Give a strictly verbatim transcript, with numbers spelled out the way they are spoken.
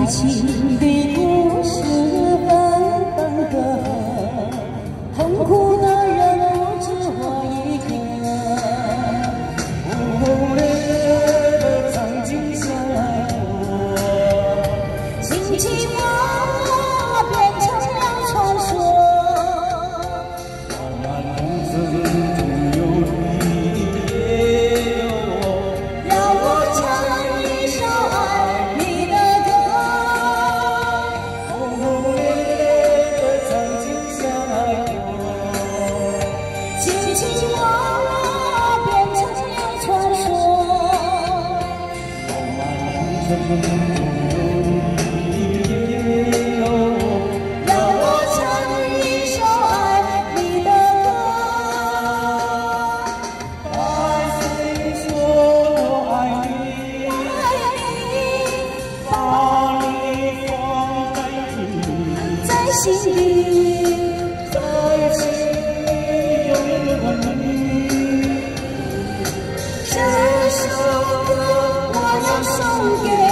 爱情的故事分分合合，痛苦的人不止我一个。轰轰烈烈的曾经相爱过，情情默默变成了传说。漫漫红尘中有你也有我，让我唱一首爱你的歌。轰轰烈烈的曾经相爱过，情情默默变成了传说。漫漫红尘中有你也有我，让我唱一首爱你的歌。爱谁说我爱你，把你放在心里，在心里永远你。这首歌我要送给